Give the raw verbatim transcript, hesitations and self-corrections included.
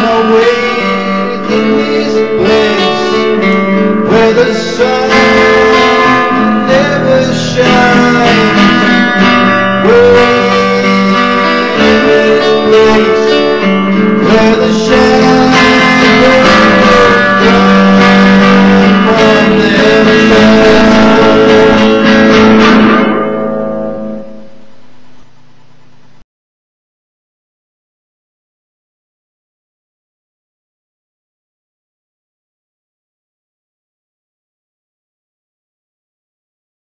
wait in this place where the sun never shines. Wait in this place where the shadows